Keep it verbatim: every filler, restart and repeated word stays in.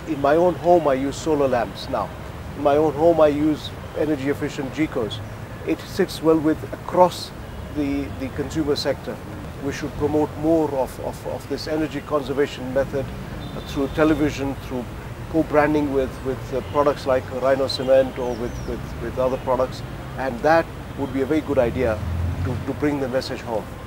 in my own home I use solar lamps now. In my own home I use energy efficient G C Os. It sits well with across the, the consumer sector. We should promote more of, of, of this energy conservation method uh, through television, through co-branding with, with uh, products like Rhino Cement or with, with, with other products, and that would be a very good idea to, to bring the message home.